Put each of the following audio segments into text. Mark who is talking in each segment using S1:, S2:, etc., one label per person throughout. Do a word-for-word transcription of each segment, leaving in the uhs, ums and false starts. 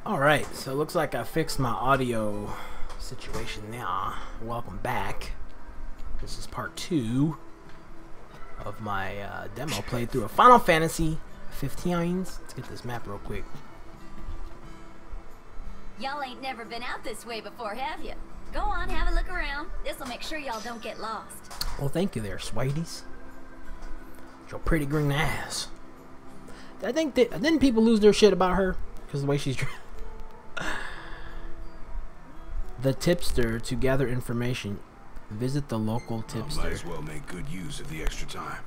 S1: Alright, so it looks like I fixed my audio situation now. Welcome back. This is part two of my uh, demo playthrough of Final Fantasy fifteen. Let's get this map real quick.
S2: Y'all ain't never been out this way before, have you? Go on, have a look around. This'll make sure y'all don't get lost.
S1: Well, thank you there, Sweeties. Your pretty green ass. I think that didn't people lose their shit about her because the way she's dressed. The tipster to gather information. Visit the local tipster.
S3: I might as well make good use of the extra time.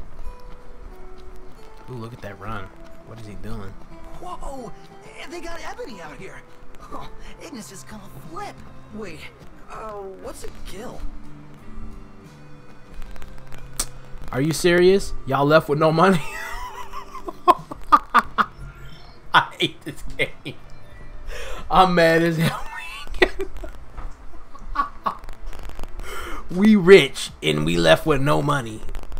S1: Ooh, look at that run. What is he doing?
S4: Whoa! They got Ebony out here. Oh, Ignis is gonna flip. Wait, uh, what's a kill?
S1: Are you serious? Y'all left with no money? I hate this game. I'm mad as hell. We rich and we left with no money.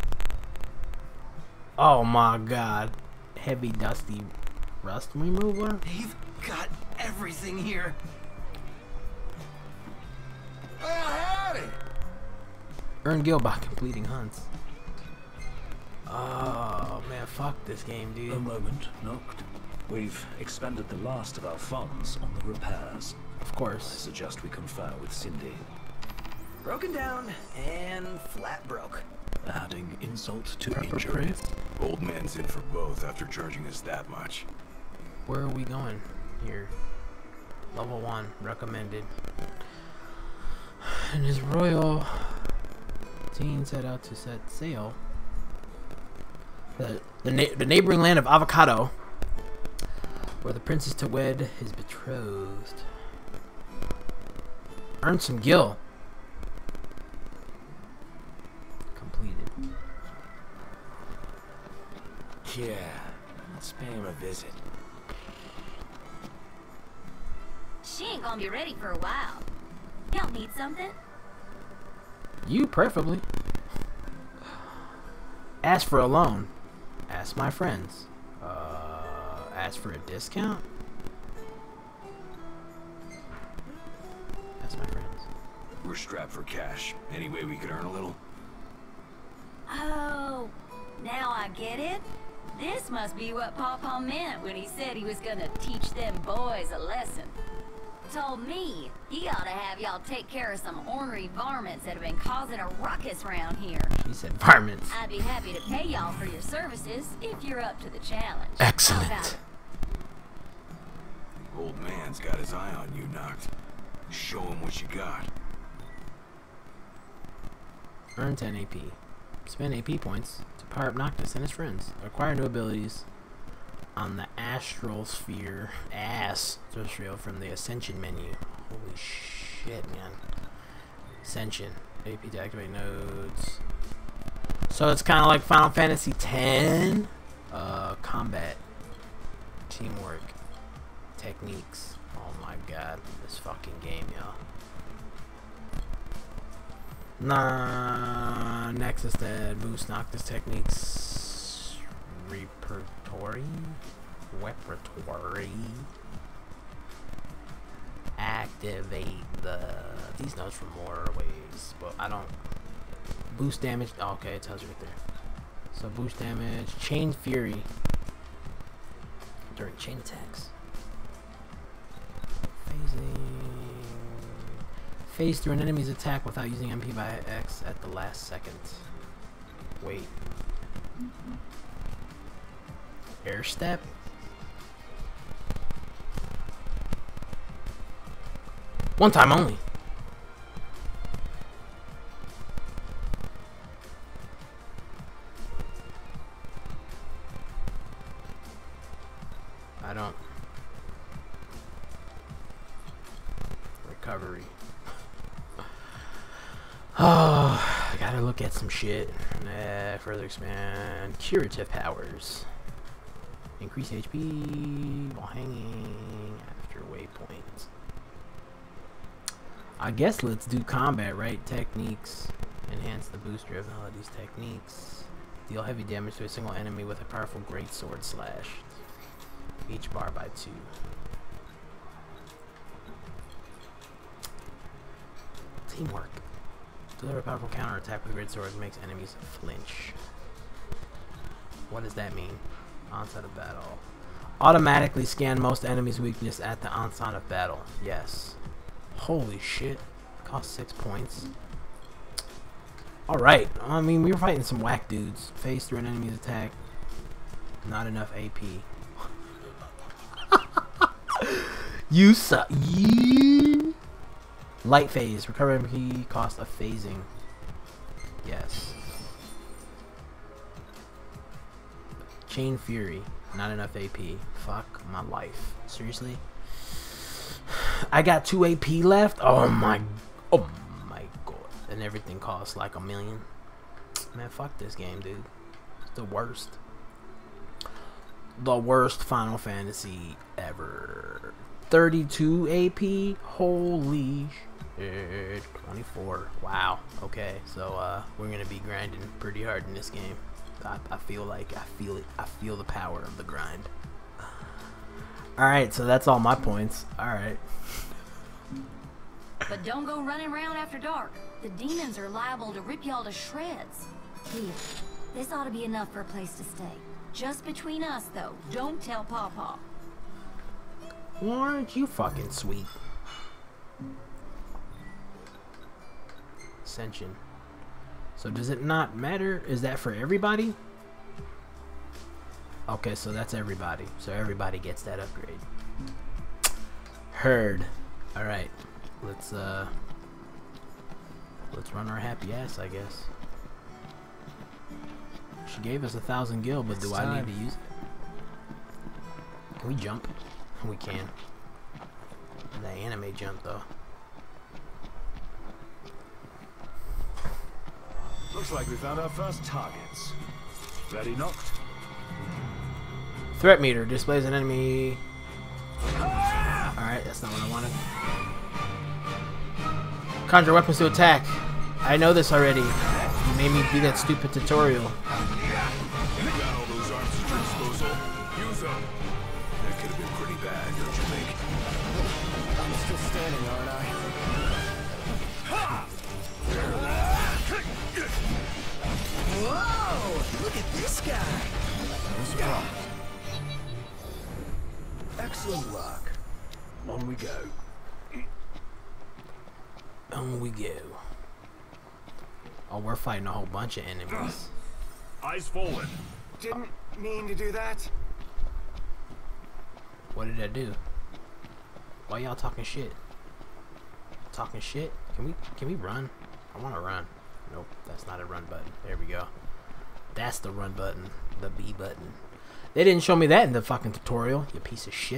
S1: Oh my god. Heavy dusty rust remover?
S4: They've got everything here.
S3: Well, howdy!
S1: Earn gil by completing hunts. Oh man, fuck this game, dude.
S5: A moment, Noct. We've expended the last of our funds on the repairs.
S1: Of
S5: I
S1: course.
S5: suggest we confer with Cindy.
S4: Broken down and flat broke.
S5: Adding insult to
S1: Proper
S5: injury.
S1: praise.
S3: Old man's in for both after charging us that much.
S1: Where are we going here? Level one, recommended. And his royal teen set out to set sail. The, the, na the neighboring land of Avocado, where the prince is to wed his betrothed. Earn some gil. Completed.
S3: Yeah, let's pay him a visit.
S2: She ain't gonna be ready for a while. Y'all need something?
S1: You preferably. Ask for a loan. Ask my friends. Uh, ask for a discount. Ask my friends.
S3: We're strapped for cash. Any way we could earn a little?
S2: Oh, now I get it. This must be what Pawpaw meant when he said he was gonna teach them boys a lesson. Told me he ought to have y'all take care of some ornery varmints that have been causing a ruckus around here.
S1: He said varmints.
S2: I'd be happy to pay y'all for your services if you're up to the challenge.
S1: Excellent.
S2: How about it?
S3: Old man's got his eye on you, Noct. Show him what you got.
S1: Earn ten A P. Spend A P points to power up Noctis and his friends. Acquire new abilities on the Astral Sphere. Ass. Terrestrial from the Ascension menu. Holy shit, man. Ascension. A P to activate nodes. So it's kind of like Final Fantasy ten. Uh, combat. Teamwork. Techniques. Oh my god. This fucking game, y'all. Nah, Nexus that boost Noctis techniques. Repertory? Repertory. Activate the. These notes from more ways, but I don't. Boost damage. Oh, okay, it tells you right there. So boost damage. Chain Fury. During chain attacks. Phasing. Phase through an enemy's attack without using M P by X at the last second. Wait. Air step? One time only. I don't. Recovery. Oh, I gotta look at some shit. Uh, further expand. Curative powers. Increase H P while hanging after waypoint. I guess let's do combat, right? Techniques. Enhance the booster abilities. Techniques. Deal heavy damage to a single enemy with a powerful great sword slash. Each bar by two. Teamwork. Deliver a powerful counter attack with great sword makes enemies flinch. What does that mean? Onset of battle. Automatically scan most enemies' weakness at the onset of battle. Yes. Holy shit. Cost six points. Alright. I mean, we were fighting some whack dudes. Phase through an enemy's attack. Not enough A P. You suck. Yeah. Light phase. Recover M P cost of phasing. Yes. Chain Fury. Not enough A P. Fuck my life. Seriously? I got two A P left? Oh my... Oh my god. And everything costs like a million. Man, fuck this game, dude. It's the worst. The worst Final Fantasy ever. thirty-two A P? Holy shit. twenty-four. Wow. Okay, so uh, we're gonna be grinding pretty hard in this game. I, I feel like I feel it. I feel the power of the grind. Alright, so that's all my points. Alright.
S2: But don't go running around after dark. The demons are liable to rip y'all to shreds. Here, this ought to be enough for a place to stay. Just between us, though. Don't tell Pawpaw.
S1: Aren't you fucking sweet? Ascension. So does it not matter? Is that for everybody? Okay, so that's everybody. So everybody gets that upgrade. Heard. Alright. Let's uh let's run our happy ass, I guess. She gave us a thousand gil, but do I need to use it? Can we jump? We can. The anime jump though.
S3: Looks like we found our first targets. Ready, knocked?
S1: Threat meter displays an enemy. Alright, that's not what I wanted. Conjure weapons to attack. I know this already. You made me do that stupid tutorial.
S3: You got all those arms at your disposal. Use them. That could have been pretty bad, don't you think?
S4: I'm still standing, aren't I? Whoa! Look at this guy! Excellent luck.
S3: On we go.
S1: On we go. Oh, we're fighting a whole bunch of enemies.
S3: Eyes forward.
S4: Didn't mean to do that.
S1: What did I do? Why y'all talking shit? Talking shit? Can we can we run? I wanna run. Nope, that's not a run button. There we go. That's the run button. The B button. They didn't show me that in the fucking tutorial, you piece of shit.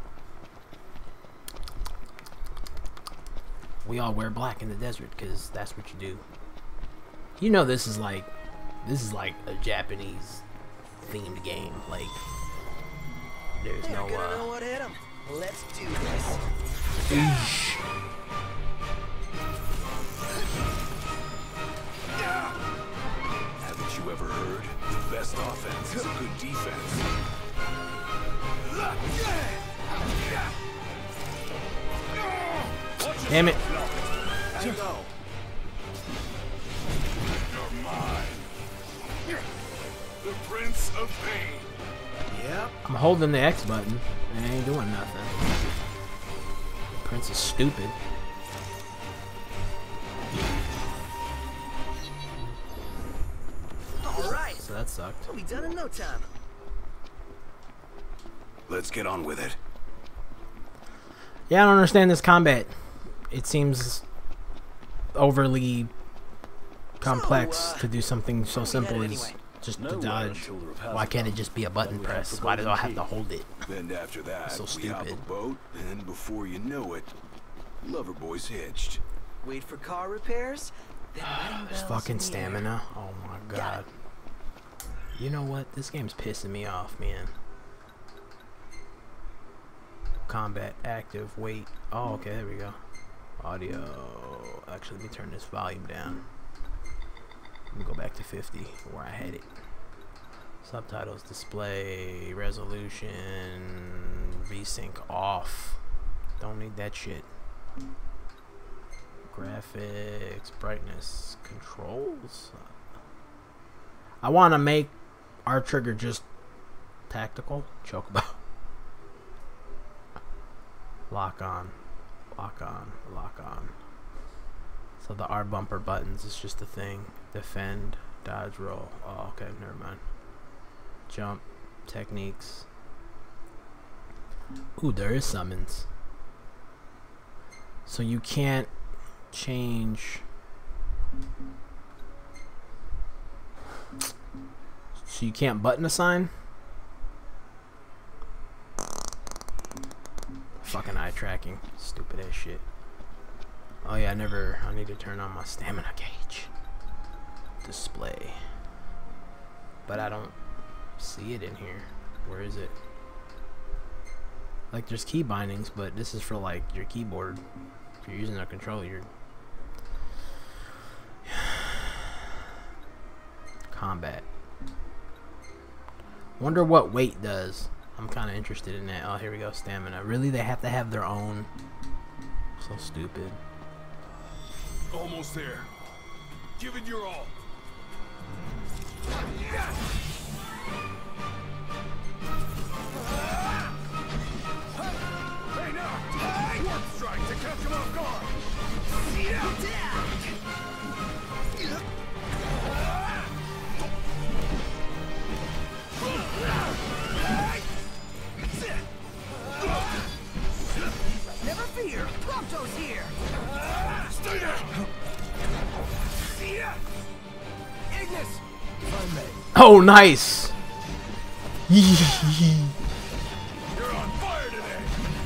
S1: We all wear black in the desert because that's what you do. You know this is like this is like a Japanese themed game. Like there's
S4: Hey,
S1: no
S4: I gotta
S1: uh
S4: know what hit him. Let's do this.
S1: Eesh.
S3: Haven't you ever heard? The best offense is a good defense.
S1: Damn it.
S3: How'd you go? You're mine. The Prince of Pain.
S4: Yep.
S1: I'm holding the X button and it ain't doing nothing. Prince is stupid.
S4: All right.
S1: So that sucked.
S4: We'll be done in no time.
S3: Let's get on with it.
S1: Yeah, I don't understand this combat. It seems overly complex
S4: So, uh,
S1: to do something so
S4: where we
S1: simple
S4: headed
S1: as
S4: anyway?
S1: just to
S5: Nowhere
S1: dodge.
S5: until the repairs
S1: Why
S5: are
S1: can't it
S5: done.
S1: just be a button
S5: Then we head
S1: press?
S5: for
S1: Why do I
S5: Golden
S1: have to
S5: Key.
S1: hold it?
S3: Then after that,
S1: So
S3: we hop a
S1: stupid.
S3: boat, and before you know it, Loverboy's hitched.
S4: Wait for car repairs. Then wedding
S1: This
S4: bells in
S1: fucking
S4: the air.
S1: stamina. Oh my
S4: Got
S1: god. You know what? This game's pissing me off, man. Combat active. Wait. Oh, okay. There we go. Audio. Actually, let me turn this volume down. Let me go back to fifty where I had it. Subtitles, display, resolution, VSync off. Don't need that shit. Graphics, brightness, controls. I want to make our trigger just tactical. Chocobo. Lock on, lock on, lock on. So the R bumper buttons is just a thing. Defend, dodge, roll. Oh, okay, never mind. Jump, techniques. Ooh, there is summons. So you can't change. So you can't button assign? Fucking eye tracking. Stupid ass shit. Oh yeah, I never. I need to turn on my stamina gauge. Display. But I don't see it in here. Where is it? Like there's key bindings, but this is for like your keyboard. If you're using a controller, you're combat. Wonder what weight does. I'm kind of interested in that. Oh, here we go. Stamina. Really? They have to have their own. So stupid.
S3: Almost there. Give it your all. Hey, now! Warp strike to catch him off guard.
S4: Never fear, Prompto's here.
S3: Stay there!
S4: Ignis, if I may.
S1: Oh, nice.
S3: You're on fire today!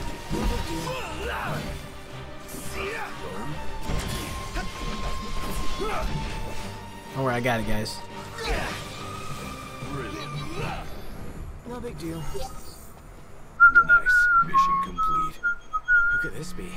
S1: Alright, I got it, guys.
S3: Brilliant.
S4: No big deal.
S3: Nice. Mission complete.
S4: Who could this be?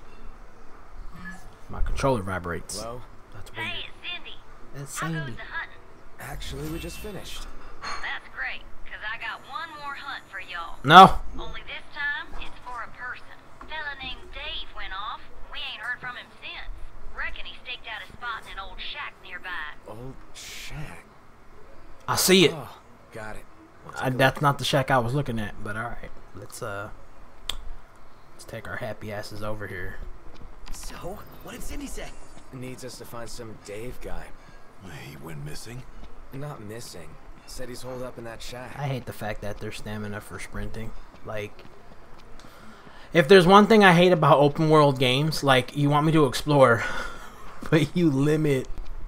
S1: My controller vibrates.
S4: Hello?
S1: That's weird.
S2: Hey, it's Cindy.
S1: That's
S2: How goes
S1: Sandy.
S2: the hunting?
S4: Actually, we just finished.
S2: That's great, because I got one more hunt for y'all.
S1: No.
S2: Only this time, it's for a person. Fella named Dave went off. We ain't heard from him since. Reckon he staked out a spot in an old shack nearby.
S4: Old shack.
S1: I see it.
S4: Oh, got it.
S1: I, that's not the shack I was looking at, but alright. Let's uh let's take our happy asses over here.
S4: So, what did Cindy say? Needs us to find some Dave guy.
S3: He went missing.
S4: Not missing. Said he's holed up in that shack.
S1: I hate the fact that there's stamina for sprinting. Like, if there's one thing I hate about open world games, like, you want me to explore, but you limit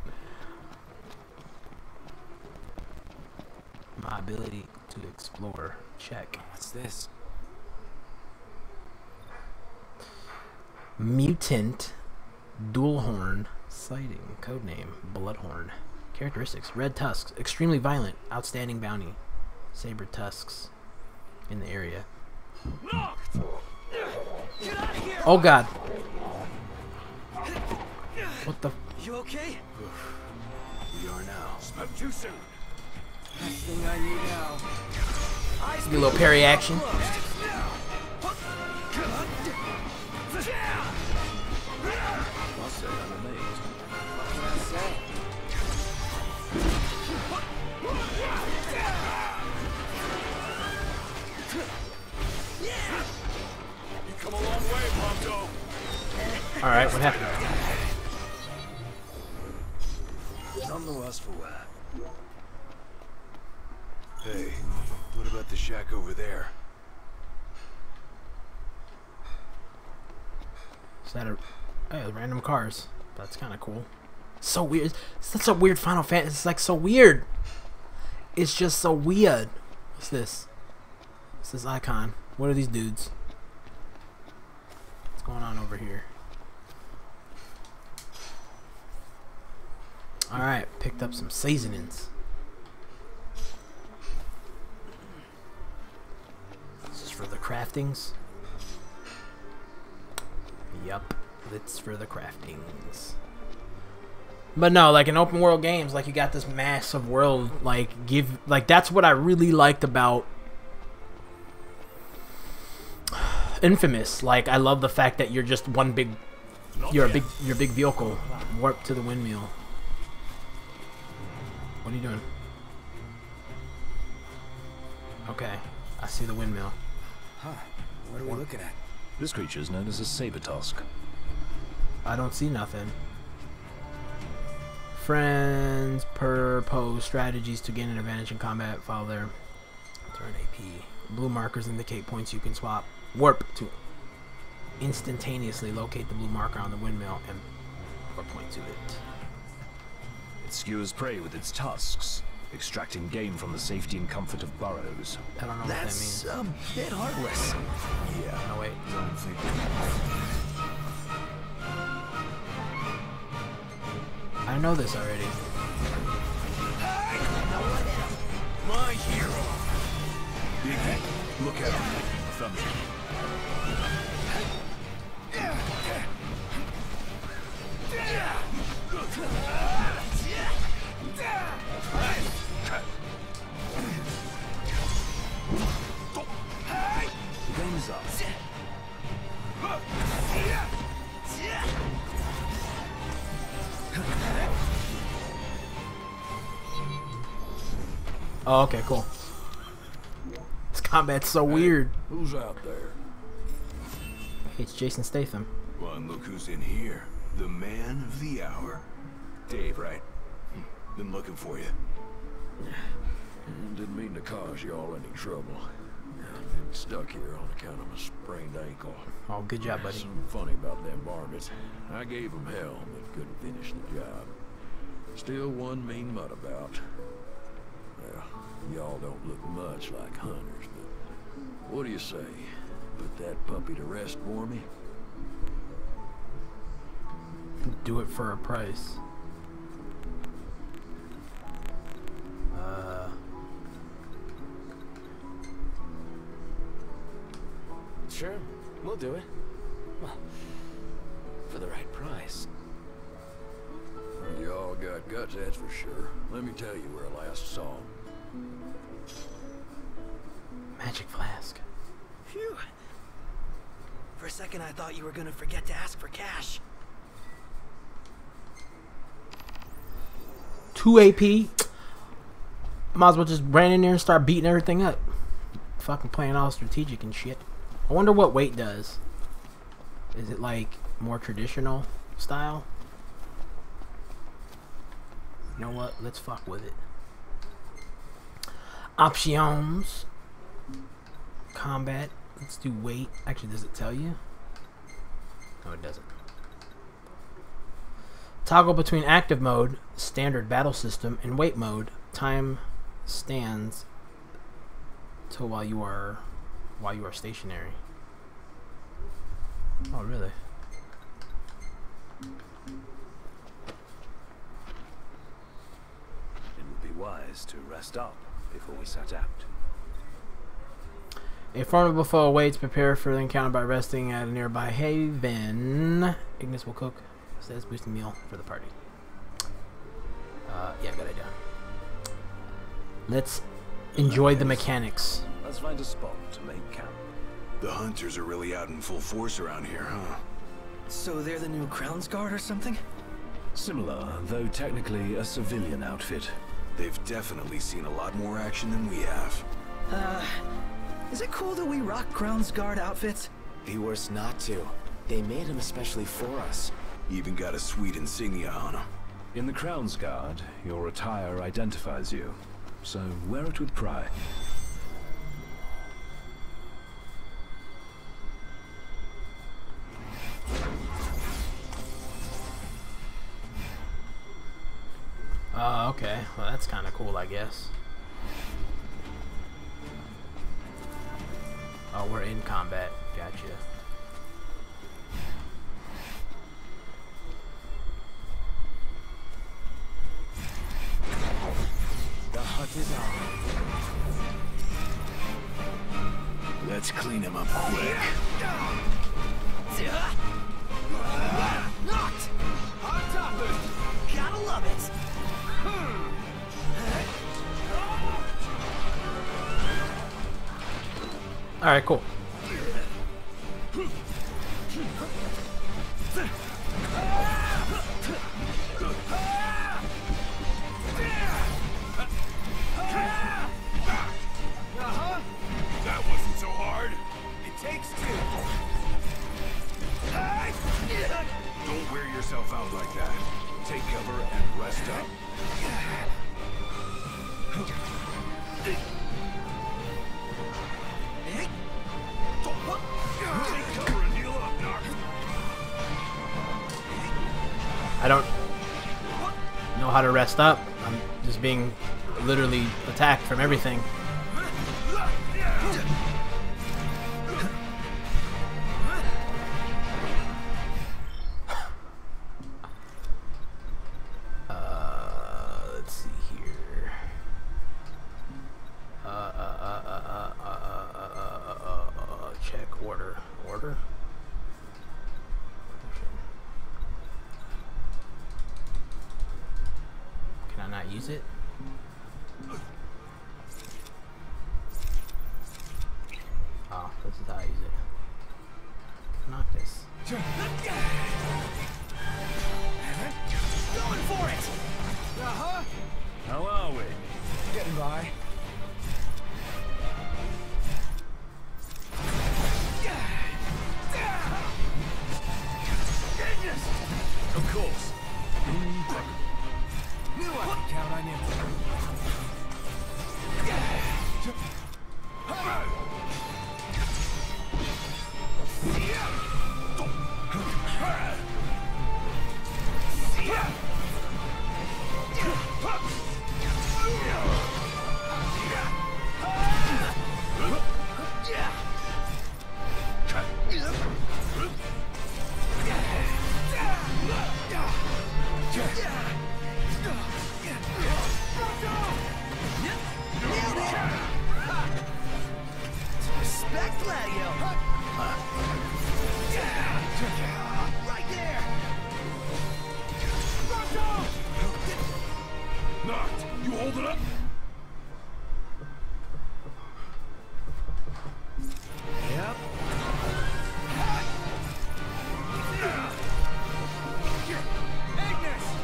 S1: my ability to explore. Check.
S4: What's this?
S1: Mutant dual horn sighting. Codename Bloodhorn. Characteristics: red tusks, extremely violent, outstanding bounty, saber tusks in the area. Oh god. What the?
S4: You okay?
S3: We are now. But too soon.
S4: Last thing I need now.
S1: Give me a little parry action.
S5: I'll say I'm amazed.
S4: What can I say?
S3: You come a long way, Prompto.
S1: Alright, what happened?
S4: None the worse for wear.
S3: Hey, what about the shack over there?
S1: Is that a... Hey, random cars. That's kind of cool. So weird. It's such a weird Final Fantasy. It's like so weird. It's just so weird. What's this? What's this icon? What are these dudes? What's going on over here? Alright, picked up some seasonings. This is for the craftings. Yup, it's for the craftings. But no, like in open world games, like you got this massive world, like give, like that's what I really liked about Infamous. Like I love the fact that you're just one big You're a big, you're a big vehicle. Warp to the windmill. What are you doing? Okay, I see the windmill.
S6: Huh. What are we looking at?
S5: This creature is known as a saber tusk.
S1: I don't see nothing. Friends propose strategies to gain an advantage in combat. Follow their turn A P. Blue markers indicate points you can swap. Warp to instantaneously locate the blue marker on the windmill and or point to it.
S5: It skewers prey with its tusks, extracting game from the safety and comfort of burrows.
S1: I don't know
S4: That's
S1: what that means.
S4: a bit heartless.
S3: Yeah,
S1: Oh wait.
S3: don't think.
S1: I know this already.
S3: My hero. Iggy, look out. Thumbs.
S5: Game's up.
S1: Oh, okay, cool. This combat's so weird.
S3: Who's out there?
S1: Hey, it's Jason Statham.
S3: Well, and look who's in here. The man of the hour. Dave, right? Hmm, been looking for you.
S7: Didn't mean to cause y'all any trouble. I've been stuck here on account of a sprained ankle.
S1: Oh, good job, buddy.
S7: Something funny about them varmints. I gave them hell, but couldn't finish the job. Still one mean mutt about. Well, y'all don't look much like hunters, but what do you say? Put that puppy to rest for me?
S1: Do it for a price. Uh,
S6: Sure, we'll do it. Well, for the right price.
S7: Y'all got guts, that's for sure. Let me tell you where I last saw 'em.
S1: magic flask.
S4: Phew. For a second, I thought you were gonna forget to ask for cash.
S1: Two A P. Might as well just ran in there and start beating everything up. Fucking playing all strategic and shit. I wonder what weight does. Is it like more traditional style? You know what? Let's fuck with it. Options. Combat. Let's do weight. Actually, does it tell you? No, it doesn't. Toggle between active mode, standard battle system, and weight mode. Time stands till while you are while you are stationary. Oh, really?
S5: It would be wise to rest up before we set out.
S1: A formidable foe awaits. Prepare for the encounter by resting at a nearby haven. Ignis will cook. Says boosting meal for the party. Uh, yeah, good idea. Let's enjoy the mechanics.
S5: Let's find a spot to make camp.
S3: The hunters are really out in full force around here, huh?
S4: So they're the new Crown's Guard or something?
S5: Similar, though technically a civilian outfit.
S3: They've definitely seen a lot more action than we have.
S4: Uh, is it cool that we rock Crown's Guard outfits?
S6: Be worse not to. They made them especially for us.
S3: Even got a sweet insignia on them.
S5: In the Crown's Guard, your attire identifies you, so wear it with pride.
S1: Oh, okay. Well, that's kind of cool, I guess. Oh, we're in combat. Gotcha.
S6: The hunt is on.
S3: Let's clean him up quick.
S4: Knocked! On top of it! Gotta love it!
S1: Alright, cool.
S4: Uh-huh.
S3: That wasn't so hard.
S4: It takes two.
S3: Don't wear yourself out like that. Take cover and rest up. Take cover and heal up, Doc.
S1: I don't know how to rest up. I'm just being literally attacked from everything. Uh, let's see here. Uh, uh, uh, uh, uh, uh, uh, uh, uh, uh, check order. Order? Can I not use it? Oh, this is how I use it. Noctis.
S4: Going for it. Uh-huh.
S5: How are we?
S4: Getting by.
S5: Of course.
S4: Knew I could count on you. Respect Gladio. Right there.
S3: Knocked. You hold it up.
S4: Yep. Ignis.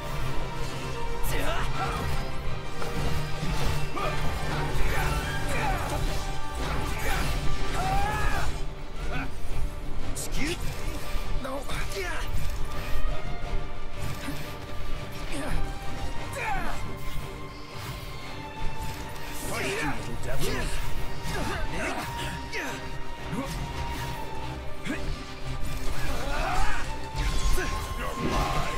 S4: Excuse? No.
S5: Fight you, little devil.
S3: You're mine.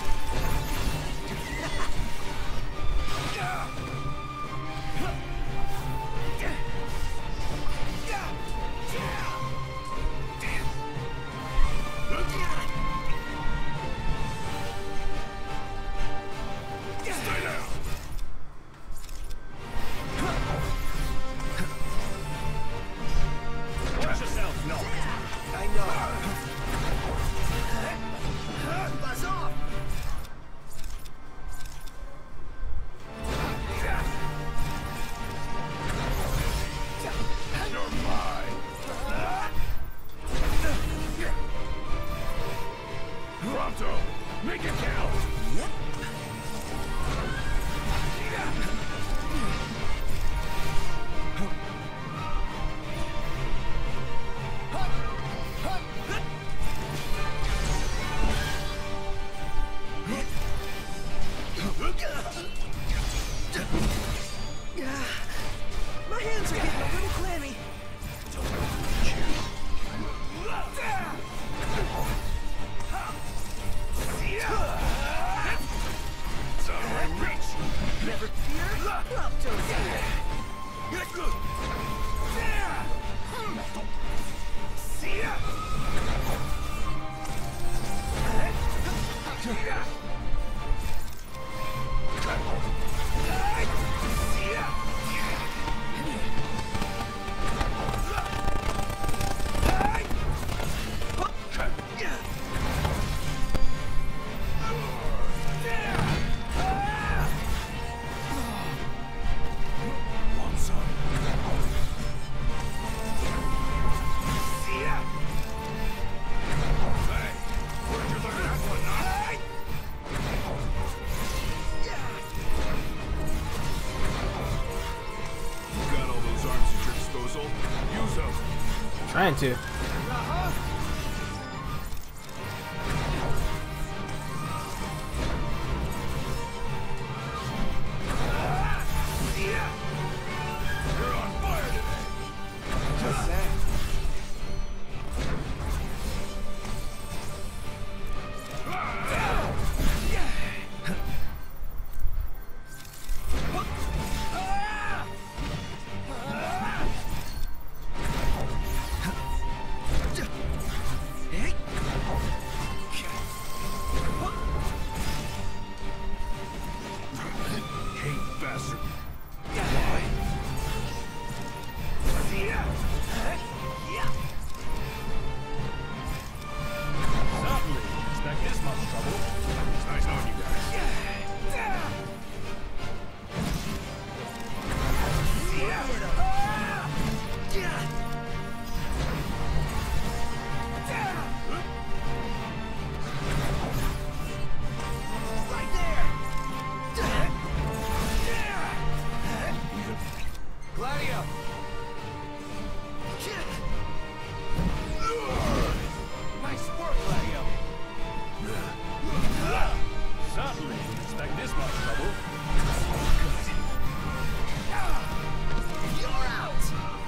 S3: Stay down.
S5: Watch yourself, Noct.
S4: I know. Buzz off.
S3: You're mine. Pronto. Make it count.
S4: My hands are getting a little clammy.
S1: trying to.
S3: You're on fire today.
S6: Just that.
S3: Hate bastard.
S5: Certainly, expect this much trouble.
S3: It's nice knowing you guys.
S6: Gladio! Nice work, Gladio!
S5: Certainly, expect this much trouble.
S4: You're out!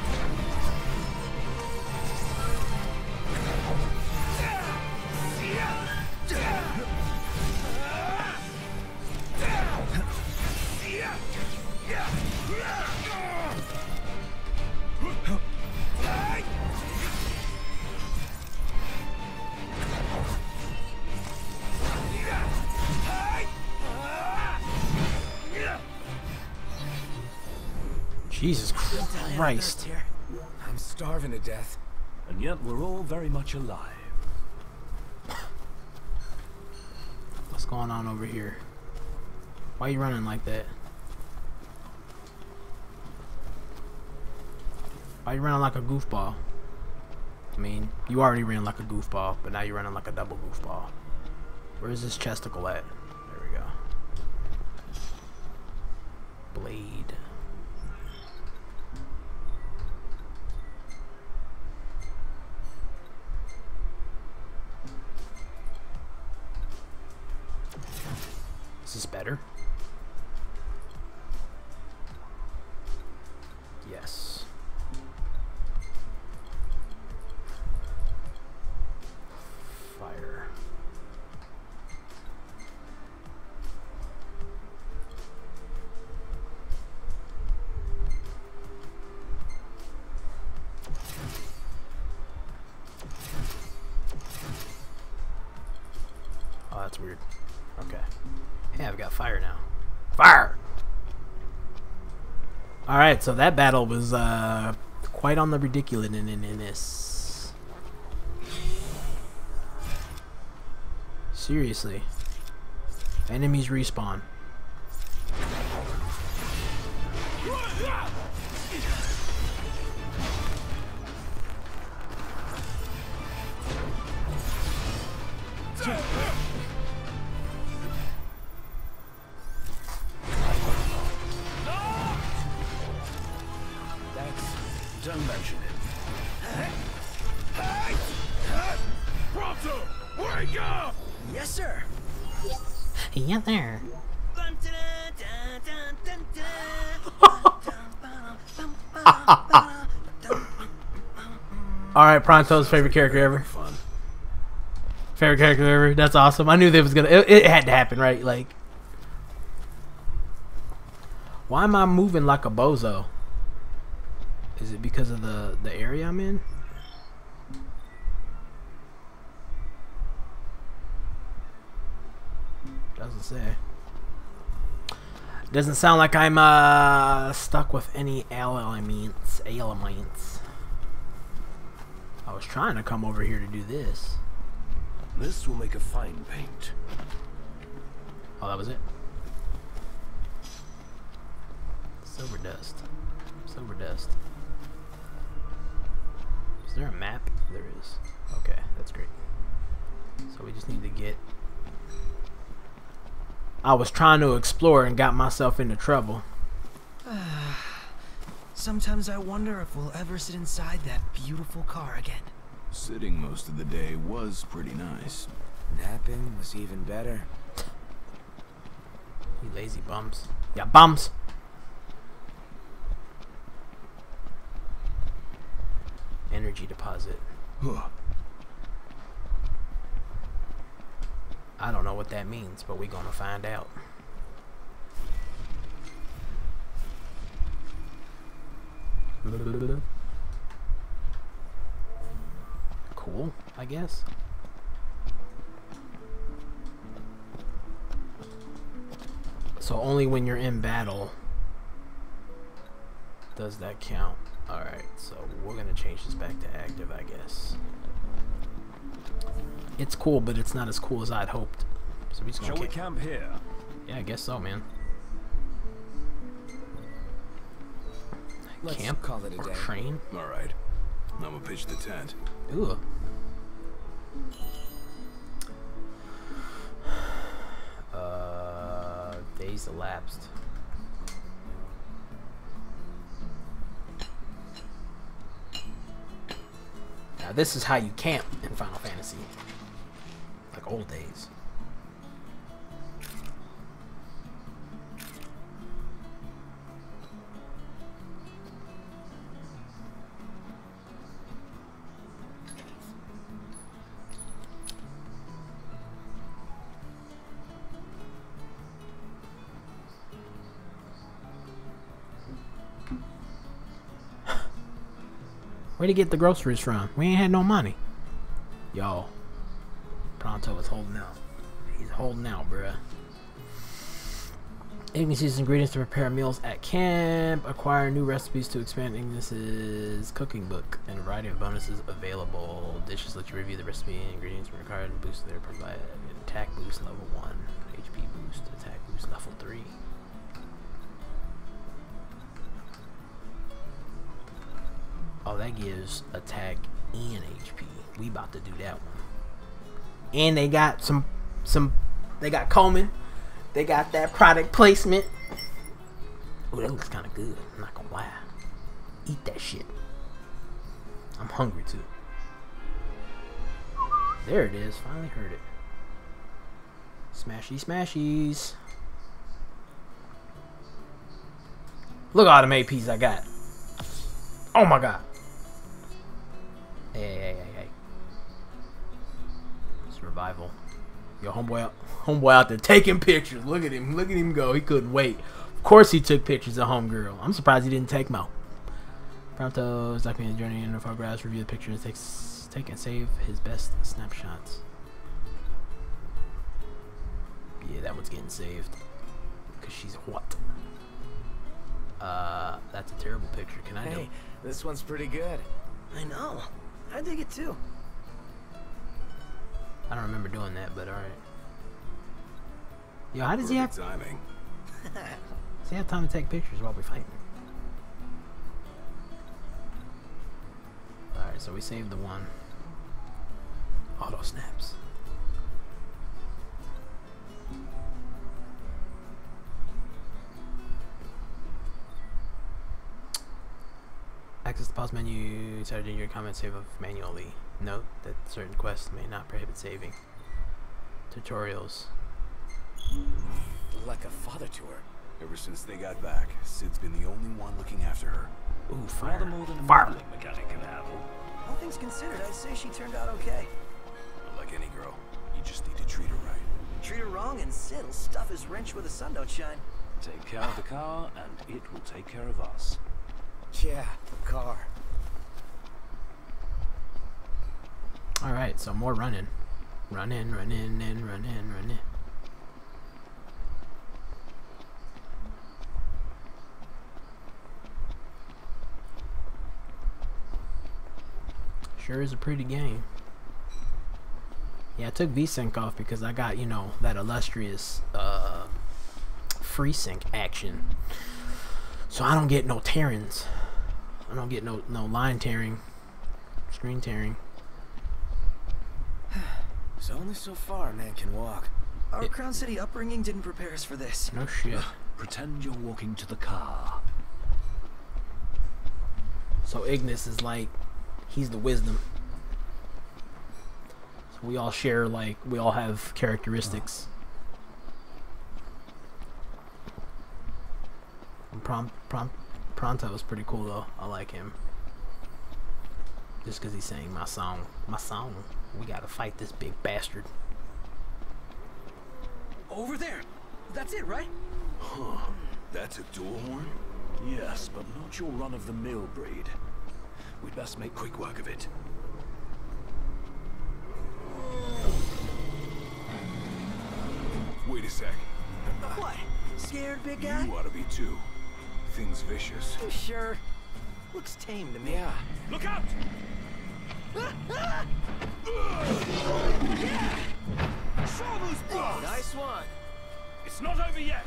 S1: Jesus Christ.
S4: Here.
S6: I'm starving to death.
S5: And yet we're all very much alive.
S1: What's going on over here? Why are you running like that? Why are you running like a goofball? I mean, you already ran like a goofball, but now you're running like a double goofball. Where's this chesticle at? There we go. Blade. Is this better? Yes. Fire. Oh, that's weird. Okay. Yeah, I've got fire now. Fire! Alright, so that battle was uh, quite on the ridiculousness. Seriously. Enemies respawn.
S5: Don't mention it.
S3: Prompto! Wake up!
S4: Yes, sir.
S1: Yeah, there. Alright, Pronto's favorite character ever.
S5: Fun.
S1: Favorite character ever. That's awesome. I knew that was gonna. It, it had to happen, right? Like, why am I moving like a bozo? Is it because of the the area I'm in? Doesn't say. Doesn't sound like I'm uh, stuck with any elements. Elements. I was trying to come over here to do this.
S5: This will make a fine paint.
S1: Oh, that was it. Silver dust. Silver dust. Is there a map? There is. Okay, that's great. So we just need to get... I was trying to explore and got myself into trouble.
S4: Sometimes I wonder if we'll ever sit inside that beautiful car again.
S3: Sitting most of the day was pretty nice.
S6: Napping was even better.
S1: You lazy bums. Yeah, bums! Energy deposit.
S3: Huh.
S1: I don't know what that means, but we're gonna find out. Cool, I guess. So only when you're in battle does that count. Alright, so we're gonna change this back to active, I guess. It's cool, but it's not as cool as I'd hoped. So we just gonna
S5: Shall we camp here?
S1: Yeah, I guess so, man.
S6: Let's
S1: Camp
S6: call it a
S1: or
S6: day.
S1: train?
S3: All right. I'm gonna pitch the tent.
S1: Ooh. Uh, days elapsed. Now this is how you camp in Final Fantasy. Like old days. Where'd he get the groceries from? We ain't had no money. Yo. Pronto is holding out. He's holding out, bruh. Ignis uses ingredients to prepare meals at camp. Acquire new recipes to expand Ignis's cooking book. And a variety of bonuses available. Dishes let you review the recipe and ingredients required and boost their provided. Attack boost level one. H P boost. Attack boost level three. Oh, that gives attack and H P. We about to do that one. And they got some, some, they got Coleman. They got that product placement. Ooh, that looks kind of good. I'm not gonna lie. Eat that shit. I'm hungry too. There it is. Finally heard it. Smashy smashies. Look at all them A Ps I got. Oh my god. Hey, hey, hey, hey, hey. Survival. Yo, homeboy out, homeboy out there taking pictures. Look at him. Look at him go. He couldn't wait. Of course he took pictures of homegirl. I'm surprised he didn't take mo. Pronto is documenting the journey in the photographs. Review the pictures. Takes, take and save his best snapshots. Yeah, that one's getting saved. Because she's what? Uh, that's a terrible picture. Can I do?
S6: Hey, this one's pretty good.
S4: I know. I dig it too.
S1: I don't remember doing that, but alright. Yo, how does he have,
S3: Perfect timing.
S1: does he have time to take pictures while we're fighting? Alright, so we saved the one. Auto snaps. Access the pause menu. Start in your comments. Save manually. Note that certain quests may not prohibit saving. Tutorials.
S6: Like a father to her.
S3: Ever since they got back, Sid's been the only one looking after her.
S1: Ooh, fire.
S5: Rather more than a
S1: Fire.
S5: modeling mechanic can handle.
S4: All things considered, I'd say she turned out okay.
S3: But like any girl, you just need to treat her right.
S4: Treat her wrong and Sid'll stuff his wrench where the sun don't shine.
S5: Take care of the car, and it will take care of us.
S6: Yeah, the car.
S1: Alright, so more running. Run in, run in, and run in, run in. Sure is a pretty game. Yeah, I took V-Sync off because I got, you know, that illustrious uh, FreeSync action. So I don't get no tearings. I don't get no no line tearing, screen tearing.
S6: It's only so far a man can walk.
S4: Our
S1: It-
S4: Crown City upbringing didn't prepare us for this.
S1: No shit.
S5: Pretend you're walking to the car.
S1: So Ignis is like, he's the wisdom. So we all share, like, we all have characteristics. And Prom, Prom, Pronto is pretty cool though. I like him. Just because he's saying my song. My song. We gotta fight this big bastard.
S4: Over there. That's it, right?
S3: Huh. That's a dual horn?
S5: Yes, but not your run-of-the-mill breed. We'd best make quick work of it.
S3: Wait a sec.
S4: What? Scared, big guy?
S3: You ought to be too. Thing's vicious.
S4: You sure? Looks tame to me.
S6: Yeah.
S3: Look out! Saw those blocks!
S6: Nice one.
S3: It's not over yet!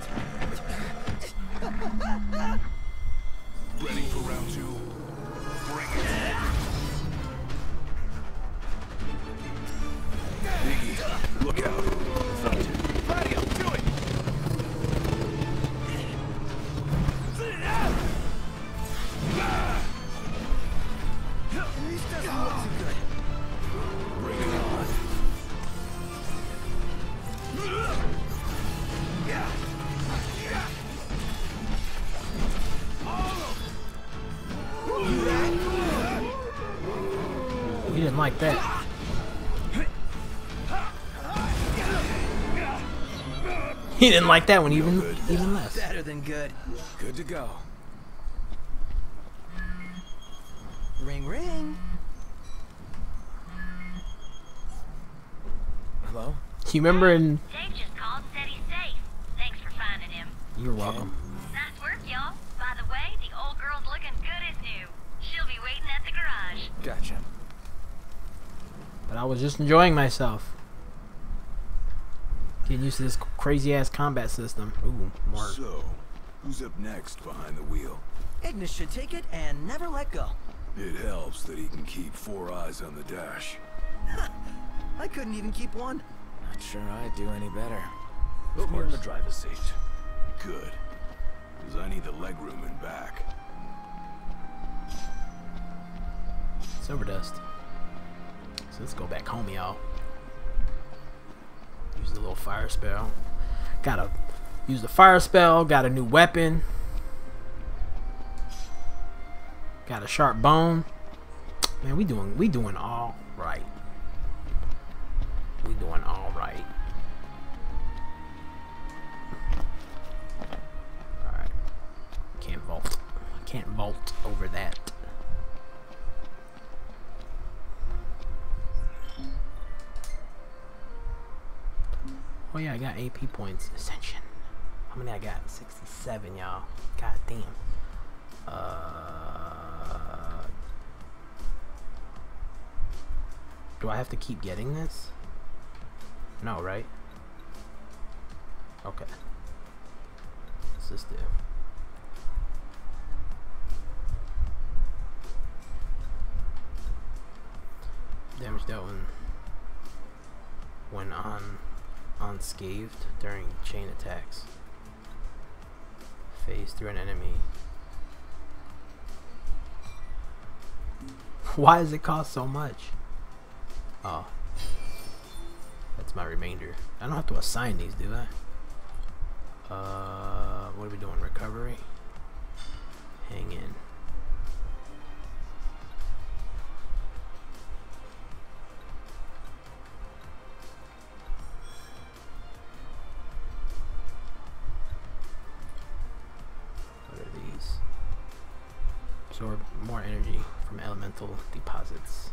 S3: Ready for round two? Bring it! Biggie, look out! Radio, do it!
S4: This doesn't look too good.
S3: Bring it on!
S1: He didn't like that. He didn't like that one even even less.
S4: Better than good.
S6: Good to go.
S4: Ring, ring.
S6: Hello?
S1: You remember in...
S2: Dave just called and said he's safe. Thanks for finding him.
S1: You're welcome.
S2: Nice work, y'all. By the way, the old girl's looking good as new. She'll be waiting at the garage.
S6: Gotcha.
S1: But I was just enjoying myself. Getting used to this crazy ass combat system. Ooh, more.
S3: So, who's up next behind the wheel?
S4: Ignis should take it and never let go.
S3: It helps that he can keep four eyes on the dash.
S4: I couldn't even keep one.
S6: Not sure I'd do any better.
S5: Put me in the driver's seat.
S3: Good. Because I need the legroom in back.
S1: Silver dust. So let's go back home, y'all. Use the little fire spell. Gotta use the fire spell. Got a new weapon. Got a sharp bone. Man, we doing we doing all right. We doing all right. All right. Can't vault. Can't vault over that. Oh yeah, I got A P points. Ascension. How many I got? sixty-seven, y'all. God damn. Uh, do I have to keep getting this? No, right? Okay. What's this do? Damage dealt when, when on unscathed during chain attacks. Phase through an enemy. Why does it cost so much? Oh. That's my remainder. I don't have to assign these, do I? Uh, what are we doing? Recovery? Hang in. What are these? Absorb more energy from elemental deposits.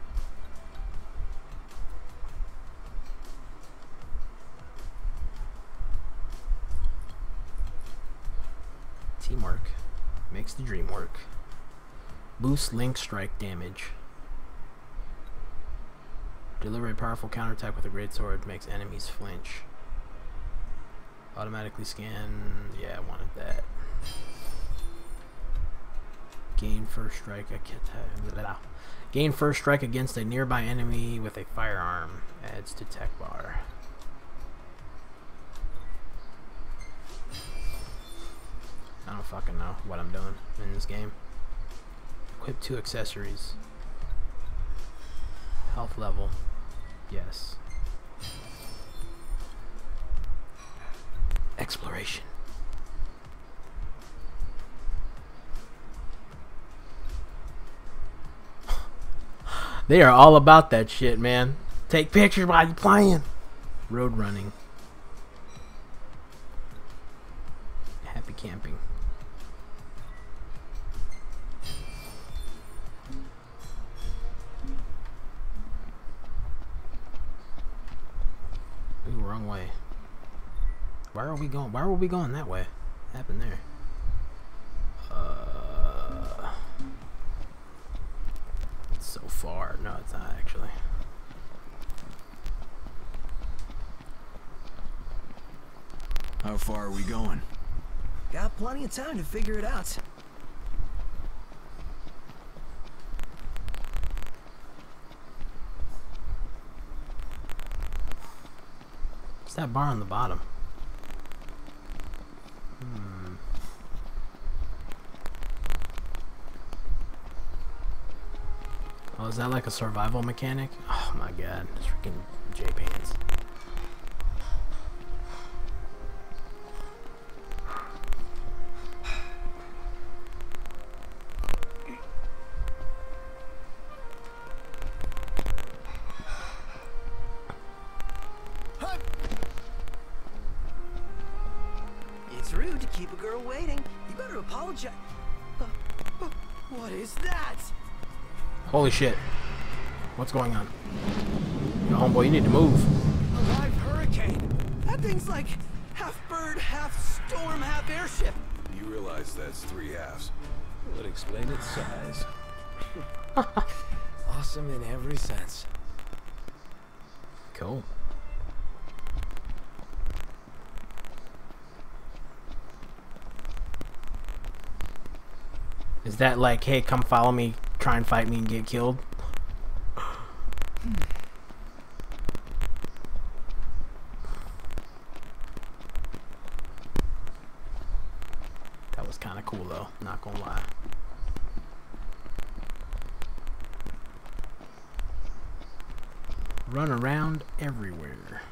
S1: Teamwork makes the dream work. Boost link strike damage. Deliver a powerful counterattack with a great sword, makes enemies flinch. Automatically scan. Yeah, I wanted that. Gain first strike. Gain first strike against a nearby enemy with a firearm. Adds to tech bar. I don't fucking know what I'm doing in this game. Equip two accessories. Health level. Yes. Exploration. They are all about that shit, man. Take pictures while you're playing. Road running. Happy camping. Ooh, wrong way. Where are we going? Why are we going that way? What happened there? Uh, it's so far. No, it's not actually.
S3: How far are we going?
S4: Got plenty of time to figure it out.
S1: What's that bar on the bottom? Hmm. Oh, is that like a survival mechanic? Oh my god, this freaking J-Pants.
S4: It's rude to keep a girl waiting. You better apologize. Uh, uh, what is that?
S1: Holy shit. What's going on? Yo, homeboy, you need to move.
S4: A live hurricane. That thing's like half bird, half storm, half airship.
S3: You realize that's three halves.
S6: Would explain its size. Awesome in every sense.
S1: Cool. Is that like, hey, come follow me, try and fight me and get killed? That was kind of cool though, not gonna lie. Run around everywhere.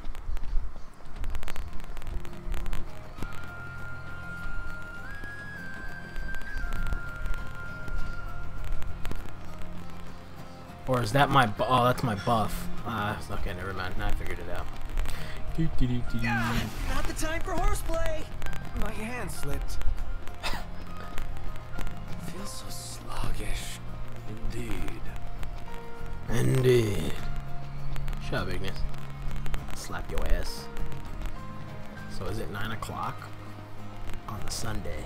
S1: Or is that my bu oh, that's my buff. Ah, uh, okay, never mind. Now I figured it out. Doo -doo -doo -doo.
S4: Yeah, not the time for horseplay.
S6: My hand slipped. Feels so sluggish.
S3: Indeed.
S1: Indeed. Shut up, Ignis. Slap your ass. So is it nine o'clock on the Sunday?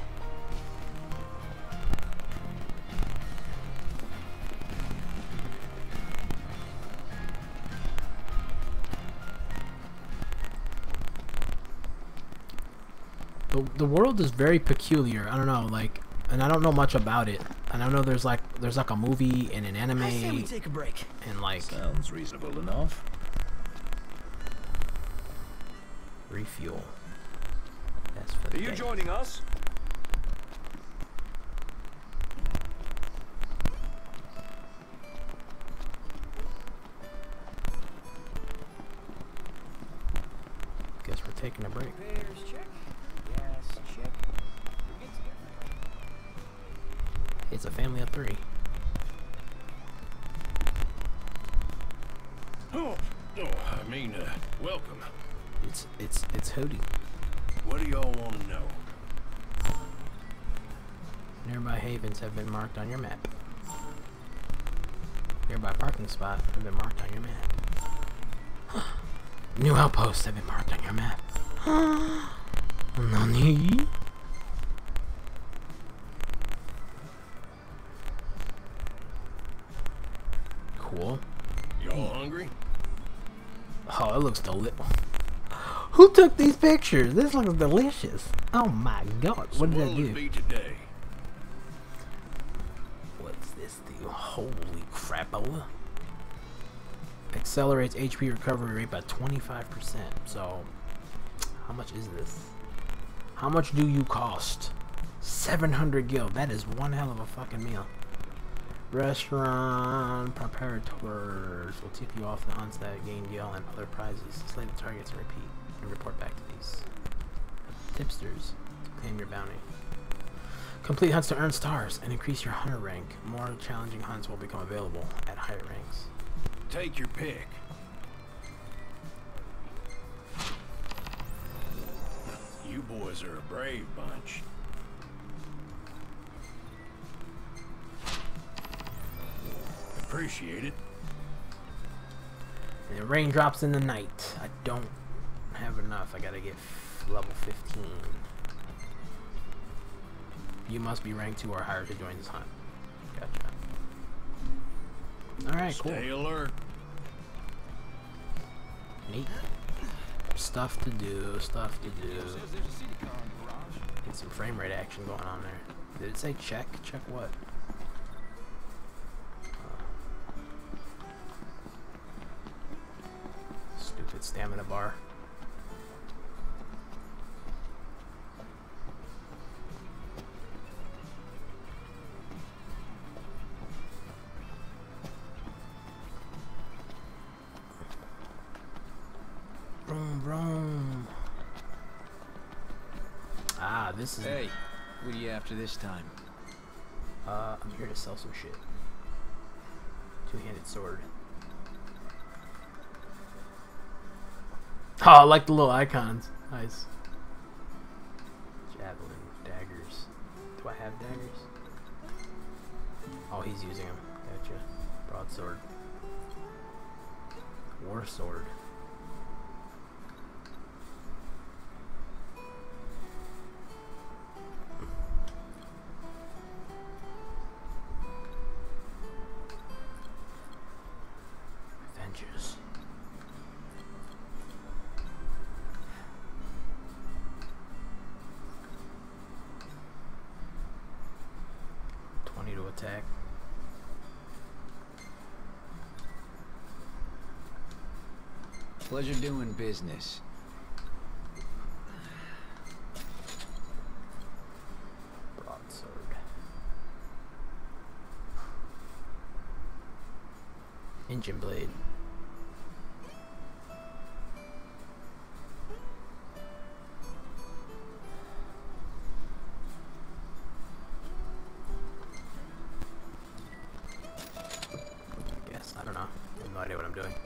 S1: The, the world is very peculiar. I don't know, like, and I don't know much about it. And I know there's like there's like a movie and an anime
S4: I say we take a break.
S1: and like
S5: Sounds reasonable enough.
S1: refuel. That's for the
S5: Are you
S1: day.
S5: joining us?
S1: Guess we're taking a break. It's a family of three.
S3: Oh, oh I mean, uh, welcome.
S1: It's it's it's Hody.
S3: What do y'all want to know?
S1: Nearby havens have been marked on your map. Nearby parking spots have been marked on your map. New outposts have been marked on your map. Nani? Cool.
S3: Y'all hungry?
S1: Oh, it looks delicious. Who took these pictures? This looks delicious. Oh my god. What did that
S3: What'll it
S1: do?
S3: be today?
S1: What's this do? Holy crapola. Accelerates H P recovery rate by twenty-five percent. So, how much is this? How much do you cost? seven hundred gil. That is one hell of a fucking meal. Restaurant preparators will tip you off the hunts that gain deal and other prizes. Slay the targets and repeat and report back to these tipsters to claim your bounty. Complete hunts to earn stars and increase your hunter rank. More challenging hunts will become available at higher ranks.
S3: Take your pick. You boys are a brave bunch. Appreciate it.
S1: And the raindrops in the night. I don't have enough. I gotta get f level fifteen. You must be rank two or higher to join this hunt. Gotcha. Alright, cool.
S3: Stay alert.
S1: Neat. Stuff to do, stuff to do. Get some frame rate action going on there. Did it say check? Check what? Uh, stupid stamina bar. Vroom, vroom. Ah, this is.
S6: Hey, what are you after this time?
S1: Uh, I'm here to sell some shit. Two-handed sword. Oh, I like the little icons. Nice. Javelin, daggers. Do I have daggers? Oh, he's using them. Gotcha. Broadsword. War sword. Avengers. twenty to attack.
S6: Pleasure doing business.
S1: Broadsword. Engine blade. I guess. I don't know. I have no idea what I'm doing.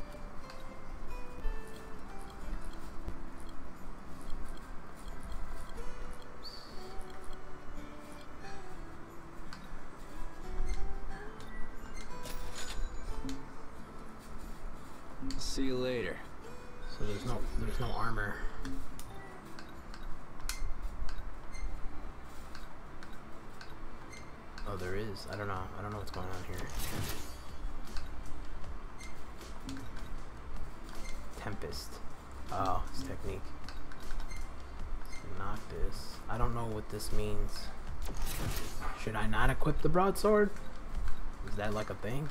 S6: See you later.
S1: So there's no there's no armor. Oh, there is. I don't know. I don't know what's going on here. Tempest. Oh, it's technique. Noctis. I don't know what this means. Should I not equip the broadsword? Is that like a thing?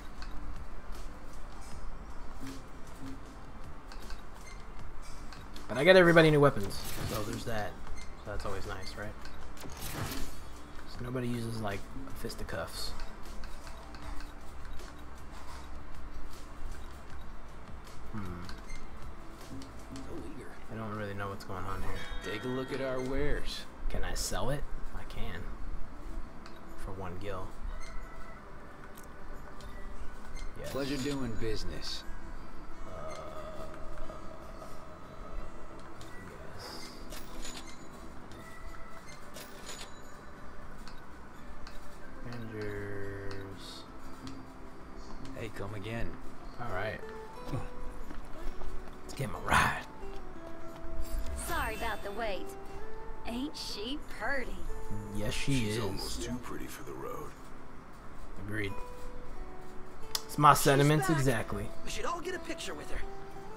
S1: But I got everybody new weapons, so there's that. So that's always nice, right? So nobody uses like fisticuffs. Hmm.
S6: So eager.
S1: I don't really know what's going on here.
S6: Take a look at our wares.
S1: Can I sell it? I can. For one gil. Yes.
S6: Pleasure doing business.
S1: Yes. Avengers.
S6: Hey, come again.
S1: Alright. Let's get my ride.
S2: Sorry about the wait. Ain't she purty?
S1: Yes, she
S3: She's
S1: is.
S3: almost too pretty for the road.
S1: Agreed. It's my sentiments
S4: back.
S1: exactly.
S4: We should all get a picture with her.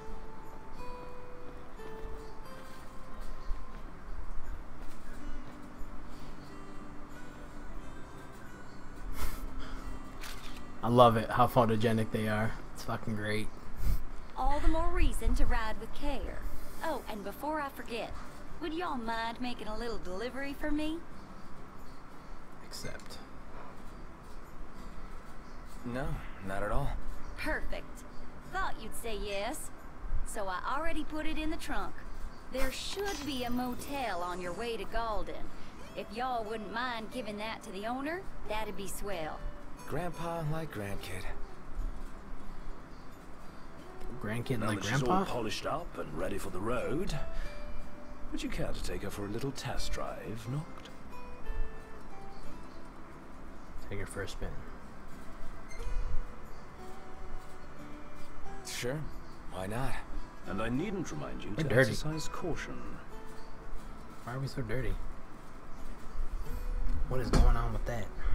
S1: I love it how photogenic they are. It's fucking great.
S2: All the more reason to ride with care. Oh, and before I forget, would y'all mind making a little delivery for me?
S1: Except.
S6: No, not at all.
S2: Perfect. Thought you'd say yes. So I already put it in the trunk. There should be a motel on your way to Galden. If y'all wouldn't mind giving that to the owner, that'd be swell.
S6: Grandpa like grandkid.
S1: Grandkid
S5: Now
S1: like
S5: that she's all
S1: grandpa?
S5: polished up and ready for the road, would you care to take her for a little test drive, Noct?
S1: Take her for a spin.
S6: Sure, why not?
S5: And I needn't remind you
S1: We're
S5: to
S1: dirty.
S5: exercise caution.
S1: Why are we so dirty? What is going on with that?